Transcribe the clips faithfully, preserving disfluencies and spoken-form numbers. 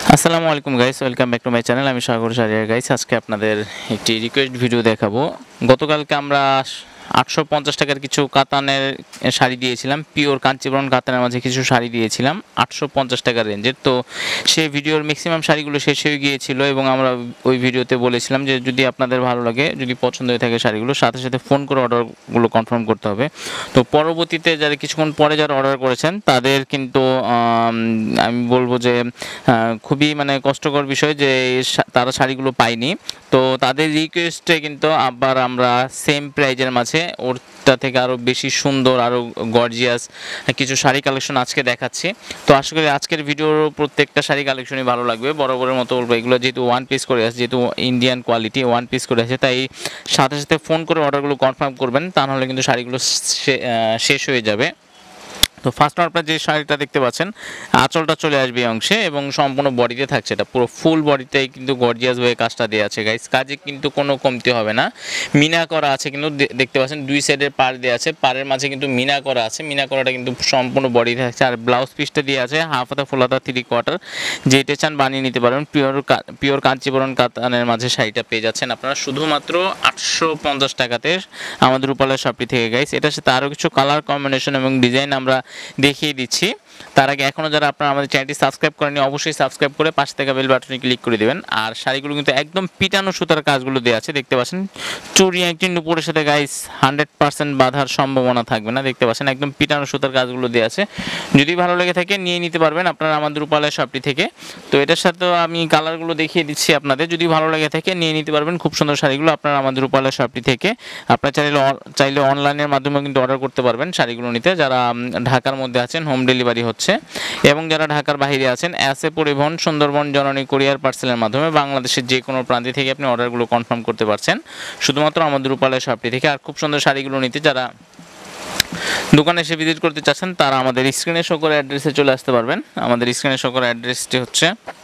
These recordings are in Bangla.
আসসালামু আলাইকুম guys, welcome back to my channel. আমি সাগর শারিয়ার গাইস। আজকে আপনাদের একটি রিকোয়েস্ট ভিডিও দেখাবো। গতকালকে আমরা আটশো পঞ্চাশ টাকার কিছু কাতানের শাড়ি দিয়েছিলাম, পিওর কাঞ্চিপুরম কাতানের মাঝে কিছু শাড়ি দিয়েছিলাম আটশো পঞ্চাশ টাকার রেঞ্জের। তো সেই ভিডিওর ম্যাক্সিমাম শাড়িগুলো শেষ হয়ে গিয়েছিল এবং আমরা ওই ভিডিওতে বলেছিলাম যে যদি আপনাদের ভালো লাগে, যদি পছন্দ হয়ে থাকে শাড়িগুলো, সাথে সাথে ফোন করে অর্ডারগুলো কনফার্ম করতে হবে। তো পরবর্তীতে যারা কিছুক্ষণ পরে যারা অর্ডার করেছেন তাদের কিন্তু আমি বলবো যে খুবই মানে কষ্টকর বিষয় যে তারা শাড়িগুলো পায়নি। তো তাদের রিকোয়েস্টে কিন্তু আবার আমরা সেম প্রাইজের মাঝে ওরটা থেকে আরও বেশি সুন্দর, আরও গর্জিয়াস কিছু শাড়ি কালেকশন আজকে দেখাচ্ছি। তো আশা করি আজকের ভিডিওর প্রত্যেকটা শাড়ি কালেকশনই ভালো লাগবে। বরাবরের মতো বলবো, এগুলো যেহেতু ওয়ান পিস করে আছে, যেহেতু ইন্ডিয়ান কোয়ালিটি ওয়ান পিস করে আছে, তাই সাথে সাথে ফোন করে অর্ডারগুলো কনফার্ম করবেন, তা নাহলে কিন্তু শাড়িগুলো শেষ হয়ে যাবে। তো ফার্স্ট আপনারা যে শাড়িটা দেখতে পাচ্ছেন, আঁচলটা চলে আসবে এই অংশে এবং সম্পূর্ণ বডিতে থাকছে, এটা পুরো ফুল বডিতেই কিন্তু গর্জিয়াস হয়ে কাজটা দেওয়া আছে গাইস। কাজে কিন্তু কোনো কমতি হবে না, মিনা করা আছে কিন্তু দেখতে পাচ্ছেন, দুই সাইডের পাড় দেওয়া আছে, পাড়ের মাঝে কিন্তু মিনা করা আছে, মিনা করাটা কিন্তু সম্পূর্ণ বডিতে থাকছে। আর ব্লাউজ পিসটা দিয়ে আছে হাফ হাতা ফুল হাতা থ্রি কোয়ার্টার, যেটা চান বানিয়ে নিতে পারবেন। পিওর পিওর কাঞ্চিপুরম কাতানের মাঝে শাড়িটা পেয়ে যাচ্ছেন আপনারা শুধুমাত্র আটশো পঞ্চাশ টাকাতে আমাদের রূপালয় শপটি থেকে গাইস। এটার সাথে আরও কিছু কালার কম্বিনেশন এবং ডিজাইন আমরা দেখিয়ে দিচ্ছি। তার আগে এখনও যারা আপনারা আমাদের চ্যানেলটি সাবস্ক্রাইব করেনি, অবশ্যই সাবস্ক্রাইব করে পাশে থাকা বেল বাটনে ক্লিক করে দেবেন। আর শাড়িগুলো কিন্তু একদম পিটানো সুতার কাজগুলো দেওয়া আছে, দেখতে পাচ্ছেন। চুড়ি একটি নুপুরের সাথে গাইস হান্ড্রেড পার্সেন্ট বাঁধার সম্ভাবনা থাকবে না, দেখতে পাচ্ছেন একদম পিটানো সুতার কাজগুলো দেওয়া আছে। যদি ভালো লেগে থাকে নিয়ে নিতে পারবেন আপনারা আমাদের রূপালয় শপটি থেকে। তো এটার সাথেও আমি কালারগুলো দেখিয়ে দিচ্ছি আপনাদের, যদি ভালো লেগে থাকে নিয়ে নিতে পারবেন খুব সুন্দর শাড়িগুলো আপনারা আমাদের রূপালয় শপটি থেকে। আপনারা চাইলে চাইলে অনলাইনের মাধ্যমে কিন্তু অর্ডার করতে পারবেন শাড়িগুলো নিতে। যারা ঢাকার মধ্যে আছেন হোম ডেলিভারি হচ্ছে, এবং যারা ঢাকার বাইরে আছেন এসে পরিবহন, সুন্দরবন, জননী কুরিয়ার পার্সেলের মাধ্যমে বাংলাদেশের যে কোনো প্রান্তে থেকে আপনি অর্ডারগুলো কনফার্ম করতে পারছেন শুধুমাত্র আমাদের রূপালয় শপটি থেকে। আর খুব সুন্দর শাড়িগুলো নিতে যারা দোকানে এসে ভিজিট করতে চাচ্ছেন তারা আমাদের স্ক্রিনে শো করা অ্যাড্রেসে চলে আসতে পারবেন। আমাদের স্ক্রিনে শো করা অ্যাড্রেসটি হচ্ছে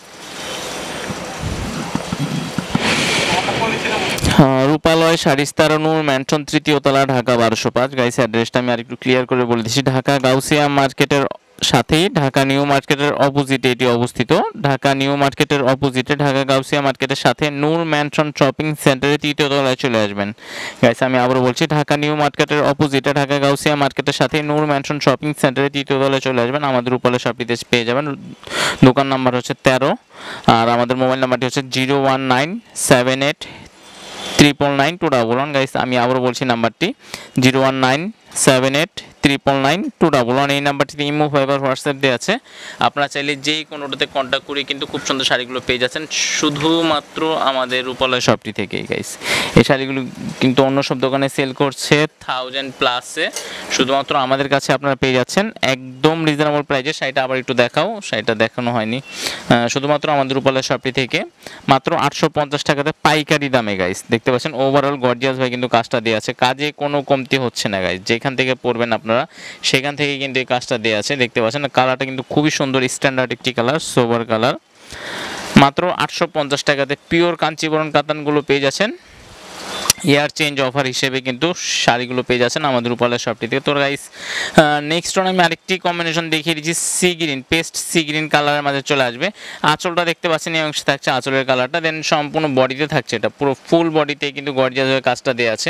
রূপালয় শাড়িস্তার নূর ম্যানশন, তৃতীয় তলা, ঢাকা বারোশো পাঁচ। গাইস অ্যাড্রেসটা আমি আর একটু ক্লিয়ার করে বলে দিচ্ছি। ঢাকা গাউসিয়া মার্কেটের সাথেই ঢাকা নিউ মার্কেটের অপোজিটে এটি অবস্থিত। ঢাকা নিউ মার্কেটের অপোজিটে ঢাকা গাউসিয়া মার্কেটের সাথে নূর ম্যানশন শপিং সেন্টারে তৃতীয় তলায় চলে আসবেন। গাইস আমি আবারও বলছি, ঢাকা নিউ মার্কেটের অপোজিটে ঢাকা গাউসিয়া মার্কেটের সাথে নূর ম্যানশন শপিং সেন্টারে তৃতীয় তলায় চলে আসবেন। আমাদের রূপালয় শপটিতে পেয়ে যাবেন। দোকান নাম্বার হচ্ছে তেরো, আর আমাদের মোবাইল নাম্বারটি হচ্ছে zero one nine seven eight triple nine two double one. Guys আমি আবারও বলছি নাম্বারটি zero one nine seven eight triple nine two double one. এই নাম্বারটিতে ইমো, ফাইবার, হোয়াটসঅ্যাপ দেওয়া আছে। আপনারা চাইলে যেই কোনোটাতে কন্ট্যাক্ট করে কিন্তু খুব সুন্দর শাড়িগুলো পেয়ে যাচ্ছেন শুধুমাত্র আমাদের রূপালয় শপটি থেকেই গাইস। এই শাড়িগুলো কিন্তু অন্য সব দোকানে সেল করছে থাউজেন্ড প্লাসে, শুধুমাত্র আমাদের কাছে আপনারা পেয়ে যাচ্ছেন একদম রিজনেবল প্রাইসে। শাড়িটা আবার একটু দেখাও, শাড়িটা দেখানো হয়নি। শুধুমাত্র আমাদের রূপালয় শপটি থেকে মাত্র আটশো পঞ্চাশ টাকাতে পাইকারি দামে গাইস। দেখতে পাচ্ছেন ওভারঅল গর্জিয়াস ভাই কিন্তু কাজটা দেওয়া আছে, কাজে কোনো কমতি হচ্ছে না গাইস। যেখান থেকে পড়বেন আপনারা সেখান থেকে কিন্তু এই কাজটা দেওয়া আছে, দেখতে পাচ্ছেন। কালারটা কিন্তু খুবই সুন্দর, স্ট্যান্ডার্ড একটি কালার, সোবার কালার। মাত্র আটশো পঞ্চাশ টাকাতে পিওর কাঞ্চিপুরম কাতানগুলো পেয়ে যাচ্ছেন ইয়ার চেঞ্জ অফার হিসেবে কিন্তু শাড়িগুলো পেয়ে যাচ্ছেন আমাদের রূপালয় শপটি থেকে। তো গাইস নেক্সট ওয়ান আমি আরেকটি কম্বিনেশন দেখিয়ে দিচ্ছি, sea green, paste sea green কালারের মাঝে চলে আসবে। আঁচলটা দেখতে পাচ্ছেন এই অংশে থাকছে আঁচলের কালারটা, দেন সম্পূর্ণ বডিতে থাকছে, এটা পুরো ফুল বডিতে কিন্তু গর্জিয়াস হয়ে কাজটা দেওয়া আছে।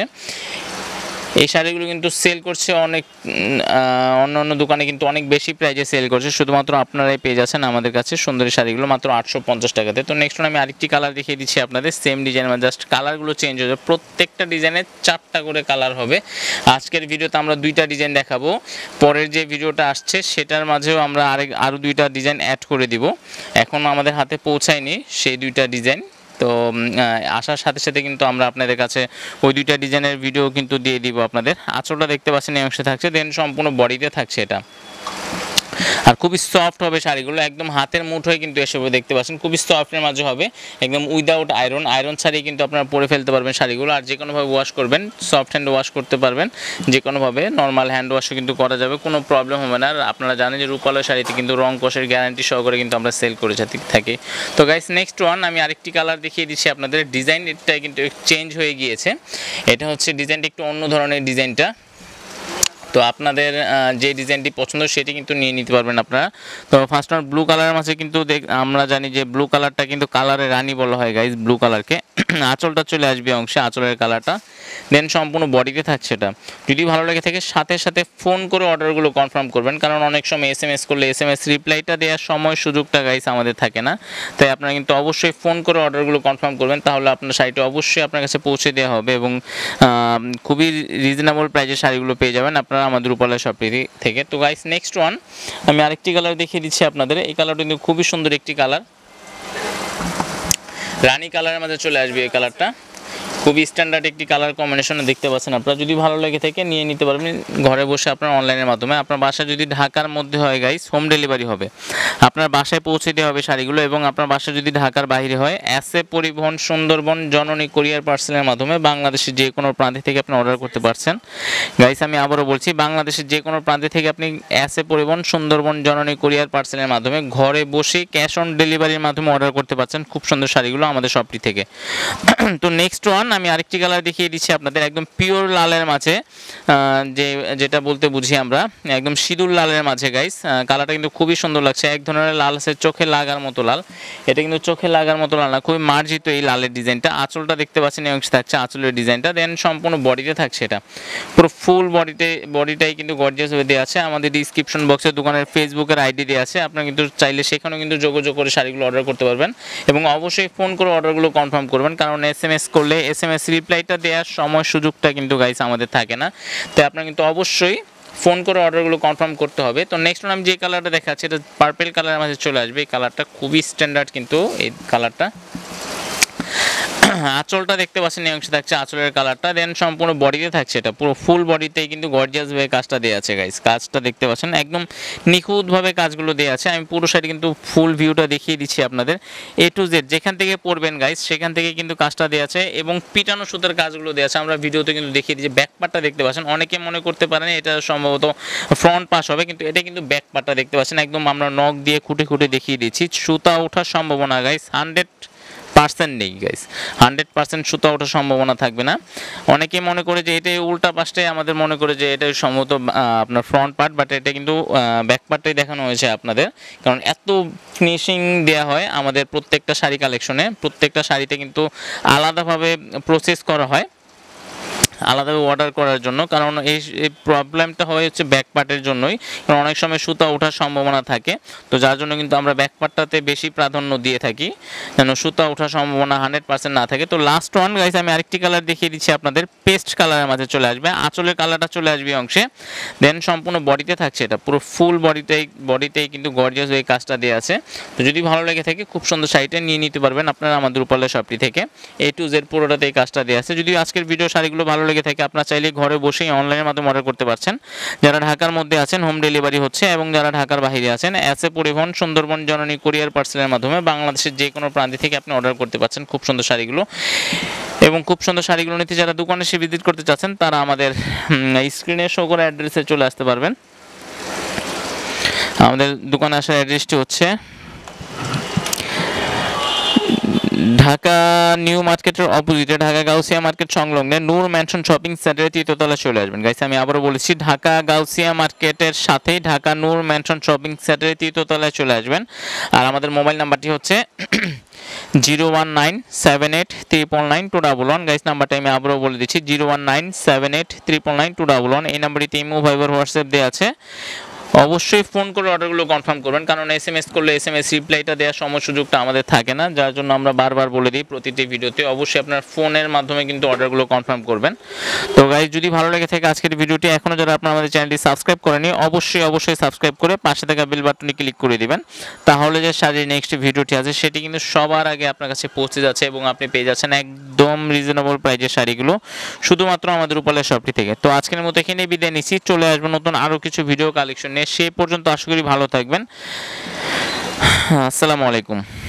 এই শাড়িগুলো কিন্তু সেল করছে অনেক, অন্য অন্য দোকানে কিন্তু অনেক বেশি প্রাইজে সেল করছে, শুধুমাত্র আপনারাই পেয়ে যাচ্ছেন আমাদের কাছে সুন্দরী শাড়িগুলো মাত্র আটশো পঞ্চাশ টাকাতে। তো নেক্সট আমি আরেকটি কালার দেখিয়ে দিচ্ছি আপনাদের, সেম ডিজাইন, মানে জাস্ট কালারগুলো চেঞ্জ হয়ে যাবে। প্রত্যেকটা ডিজাইনের চারটা করে কালার হবে। আজকের ভিডিওতে আমরা দুইটা ডিজাইন দেখাবো, পরের যে ভিডিওটা আসছে সেটার মাঝেও আমরা আরেক আরও দুইটা ডিজাইন অ্যাড করে দিব। এখন আমাদের হাতে পৌঁছায়নি সেই দুইটা ডিজাইন, তো আসার সাথে সাথে কিন্তু আমরা আপনাদের কাছে ওই দুইটা ডিজাইনের ভিডিও কিন্তু দিয়ে দিব আপনাদের। আঁচলটা দেখতে পাচ্ছেন এই অংশে থাকছে, দেন সম্পূর্ণ বডিতে থাকছে এটা। আর খুবই সফট হবে শাড়িগুলো, একদম হাতের মুঠোয় কিন্তু এসব দেখতে পাচ্ছেন, খুবই সফটের মাঝে হবে, একদম উইদাউট আয়রন। আয়রন ছাড়িয়ে কিন্তু আপনারা পরে ফেলতে পারবেন শাড়িগুলো, আর যে কোনোভাবে ওয়াশ করবেন, সফট হ্যান্ড ওয়াশ করতে পারবেন যে কোনোভাবে, নর্মাল হ্যান্ড ওয়াশও কিন্তু করা যাবে, কোনো প্রবলেম হবে না। আর আপনারা জানেন যে রূপালয় শাড়িতে কিন্তু রং কষের গ্যারান্টি সহকারে কিন্তু আমরা সেল করে থাকি। তো গাইস নেক্সট ওয়ান আমি আরেকটি কালার দেখিয়ে দিচ্ছি আপনাদের। ডিজাইনটা কিন্তু চেঞ্জ হয়ে গিয়েছে, এটা হচ্ছে ডিজাইনটা একটু অন্য ধরনের ডিজাইনটা। তো আপনাদের যে ডিজাইনটি পছন্দ সেটি কিন্তু নিয়ে নিতে পারবেন আপনারা। তো ফার্স্ট অন ব্লু কালারের মাঝে কিন্তু আমরা জানি যে ব্লু কালারটা কিন্তু কালারের রানী বলা হয় গাইস, ব্লু কালারকে। আঁচলটা চলে আসবে অংশে, আঁচলের কালারটা, দেন সম্পূর্ণ বডিতে থাকছে এটা। যদি ভালো লাগে থাকে সাথে সাথে ফোন করে অর্ডারগুলো কনফার্ম করবেন, কারণ অনেক সময় এস এম এস করলে এস এম এস রিপ্লাইটা দেওয়ার সময় সুযোগটা গাইস আমাদের থাকে না। তাই আপনারা কিন্তু অবশ্যই ফোন করে অর্ডারগুলো কনফার্ম করবেন, তাহলে আপনার শাড়িটা অবশ্যই আপনার কাছে পৌঁছে দেওয়া হবে এবং খুবই রিজনেবল প্রাইসে শাড়িগুলো পেয়ে যাবেন আপনারা আমাদের রূপালয় শপটি থেকে। তো গাইস নেক্সট ওয়ান আমি আরেকটি কালার দেখিয়ে দিচ্ছি আপনাদের। এই কালারটা কিন্তু খুবই সুন্দর একটি কালার, রানী কালারের মধ্যে চলে আসবে এই কালারটা। খুবই স্ট্যান্ডার্ড একটি কালার কম্বিনেশনে দেখতে পাচ্ছেন আপনারা। যদি ভালো লাগে থেকে নিয়ে নিতে পারবেন ঘরে বসে আপনার অনলাইনের মাধ্যমে। আপনার বাসা যদি ঢাকার মধ্যে হয় গাইস, হোম ডেলিভারি হবে, আপনার বাসায় পৌঁছে দেওয়া হবে শাড়িগুলো। এবং আপনার বাসা যদি ঢাকার বাইরে হয়, এসএ পরিবহন সুন্দরবন জননী কুরিয়ার পার্সেলের মাধ্যমে বাংলাদেশের যে কোনো প্রান্ত থেকে আপনি অর্ডার করতে পারছেন গাইস। আমি আবারও বলছি, বাংলাদেশের যে কোনো প্রান্ত থেকে আপনি এসএ পরিবহন সুন্দরবন জননী কুরিয়ার পার্সেলের মাধ্যমে ঘরে বসে ক্যাশ অন ডেলিভারির মাধ্যমে অর্ডার করতে পারছেন খুব সুন্দর শাড়িগুলো আমাদের শপটি থেকে। তো নেক্সট ওয়ান আমি আরেকটি কালার দেখিয়ে দিচ্ছি আপনাদের, একদম পিওর লালের মাঝে, যে যেটা বলতে বুঝি আমরা একদম সিঁদুর লালের মাঝে গাইস। কালারটা কিন্তু খুবই সুন্দর লাগছে, এক ধরনের লাল আছে চোখে লাগার মতো লাল। এটা কিন্তু চোখে লাগার মতো লাল না, খুবই মার্জিত এই লালের ডিজাইনটা। আঁচলটা দেখতে পাচ্ছেন এই অংশে থাকছে আঁচলের ডিজাইনটা, দেন সম্পূর্ণ বডিতে থাকছে এটা পুরো ফুল বডিতে, বডিটাই কিন্তু গর্জিয়াস হয়ে দেওয়া আছে। আমাদের ডিসক্রিপশন বক্সে দোকানের ফেসবুকের আইডি দেওয়া আছে, আপনারা কিন্তু চাইলে সেখানেও কিন্তু যোগাযোগ করে শাড়িগুলো অর্ডার করতে পারবেন এবং অবশ্যই ফোন করে অর্ডারগুলো কনফার্ম করবেন, কারণ এস এম এস করলে এস এম এস রিপ্লাইটা দেওয়ার সময় সুযোগটা কিন্তু গাইস আমাদের থাকে না। তাই আপনারা কিন্তু অবশ্যই ফোন করে অর্ডারগুলো কনফার্ম করতে হবে। তো নেক্সট আমি যে কালারটা দেখাচ্ছি এটা পার্পল কালারের মাঝে চলে আসবে। এই কালারটা খুবই স্ট্যান্ডার্ড কিন্তু এই কালারটা। আঁচলটা দেখতে পাচ্ছেন এই অংশে থাকছে আঁচলের কালারটা, দেন সম্পূর্ণ বডিতে থাকছে এটা পুরো ফুল বডিতেই কিন্তু গর্জিয়াস ভাবে কাজটা দেওয়া আছে গাইস। কাজটা দেখতে পাচ্ছেন একদম নিখুঁতভাবে কাজগুলো দেওয়া আছে। আমি পুরো শাড়ি কিন্তু ফুল ভিউটা দেখিয়ে দিচ্ছি আপনাদের, এ টু জেড যেখান থেকে পরবেন গাইস সেখান থেকে কিন্তু কাজটা দেওয়া আছে এবং পিটানো সুতার কাজগুলো দেওয়া আছে। আমরা ভিডিওতে কিন্তু দেখিয়ে দিচ্ছি। ব্যাক পার্টটা দেখতে পাচ্ছেন, অনেকে মনে করতে পারেন এটা সম্ভবত ফ্রন্ট পাশ হবে, কিন্তু এটা কিন্তু ব্যাক পার্টটা দেখতে পাচ্ছেন একদম আমরা নখ দিয়ে খুঁটে খুঁটে দেখিয়ে দিচ্ছি। সুতা ওঠার সম্ভাবনা গাইস হান্ড্রেড পার্সেন্ট নেই গাইস, হান্ড্রেড পার্সেন্ট সুতা ওঠার সম্ভাবনা থাকবে না। অনেকে মনে করে যে এটাই উল্টা পাশটাই আমাদের মনে করে যে এটাই সম্ভবত আপনার ফ্রন্ট পার্ট, বাট এটা কিন্তু ব্যাক পার্টটাই দেখানো হয়েছে আপনাদের, কারণ এত ফিনিশিং দেওয়া হয় আমাদের প্রত্যেকটা শাড়ি কালেকশনে। প্রত্যেকটা শাড়িতে কিন্তু আলাদাভাবে প্রসেস করা হয় আলাদাভাবে অর্ডার করার জন্য, কারণ এই প্রবলেমটা হয় হচ্ছে ব্যাক পার্টের জন্যই, কারণ অনেক সময় সুতা ওঠার সম্ভাবনা থাকে। তো যার জন্য কিন্তু আমরা ব্যাক পার্টটাতে বেশি প্রাধান্য দিয়ে থাকি যেন সুতা ওঠার সম্ভাবনা হান্ড্রেড পার্সেন্ট না থাকে। তো লাস্ট ওয়ান গাইস আমি আরেকটি কালার দেখিয়ে দিচ্ছি আপনাদের, পেস্ট কালারের মাঝে চলে আসবে, আঁচলের কালারটা চলে আসবে অংশে, দেন সম্পূর্ণ বডিতে থাকছে এটা পুরো ফুল বডিতেই বডিতেই কিন্তু গর্জিয়াস এই কাজটা দেওয়া আছে। তো যদি ভালো লেগে থাকে খুব সুন্দর শাড়িটা নিয়ে নিতে পারবেন আপনারা আমাদের রূপালয় শপটি থেকে। এ টু জেড পুরোটাতে এই কাজটা দেওয়া আছে। যদি আজকের ভিডিও শাড়িগুলো ভালো লেগে থাকে আপনারা চাইলে ঘরে বসেই অনলাইনের মাধ্যমে অর্ডার করতে পারছেন। যারা ঢাকার মধ্যে আছেন হোম ডেলিভারি হচ্ছে, এবং যারা ঢাকার বাইরে আছেন এসএ পরিবহন সুন্দরবন জননী কুরিয়ার পার্সেলের মাধ্যমে বাংলাদেশের যে কোনো প্রান্ত থেকে আপনি অর্ডার করতে পারছেন খুব সুন্দর শাড়িগুলো। এবং খুব সুন্দর শাড়িগুলো নিতে যারা দোকানে এসে ভিজিট করতে চাচ্ছেন তারা আমাদের স্ক্রিনে শো করা অ্যাড্রেসে চলে আসতে পারবেন। আমাদের দোকানে আসার অ্যাড্রেসটি হচ্ছে ঢাকা নিউ মার্কেটের অপোজিটে, ঢাকা গাউসিয়া মার্কেট সংলগ্নে নূর ম্যানশন শপিং সেন্টারের তৃতীয়তলায় চলে আসবেন গাইস। আমি আবারও বলেছি, ঢাকা গাউসিয়া মার্কেটের সাথেই ঢাকা নূর ম্যানশন শপিং সেন্টারের তৃতীয়তলায় চলে আসবেন। আর আমাদের মোবাইল নাম্বারটি হচ্ছে zero one nine seven eight triple nine two double one guys. নাম্বারটা আমি আবারও বলে দিচ্ছি, zero one nine seven eight triple nine two double one. এই নাম্বারটিতে ইমো, ভাইবার, হোয়াটসঅ্যাপ দেওয়া আছে। অবশ্যই ফোন করে অর্ডারগুলো কনফার্ম করবেন, কারণ এস এম এস করলে এস এম এস রিপ্লাইটা দেওয়ার সময় সুযোগটা আমাদের থাকে না, যার জন্য আমরা বারবার বলে দিই প্রতিটি ভিডিওতে অবশ্যই আপনার ফোনের মাধ্যমে কিন্তু অর্ডারগুলো কনফার্ম করবেন। তো গাইজ যদি ভালো লেগে থাকে আজকের ভিডিওটি, এখনও যারা আপনারা আমাদের চ্যানেলটি সাবস্ক্রাইব করেনি অবশ্যই অবশ্যই সাবস্ক্রাইব করে পাশে থাকা বেল বাটনে ক্লিক করে দিবেন, তাহলে যে শাড়ির নেক্সট ভিডিওটি আছে সেটি কিন্তু সবার আগে আপনার কাছে পৌঁছে যাচ্ছে এবং আপনি পেয়ে যাচ্ছেন একদম রিজনেবল প্রাইজের শাড়িগুলো শুধুমাত্র আমাদের রূপালয় শপটি থেকে। তো আজকের মতো এখানে বিদায় নিচ্ছি, চলে আসবো নতুন আরও কিছু ভিডিও কালেকশন নিয়ে। সে পর্যন্ত আশা করি ভালো থাকবেন। আসসালামু আলাইকুম।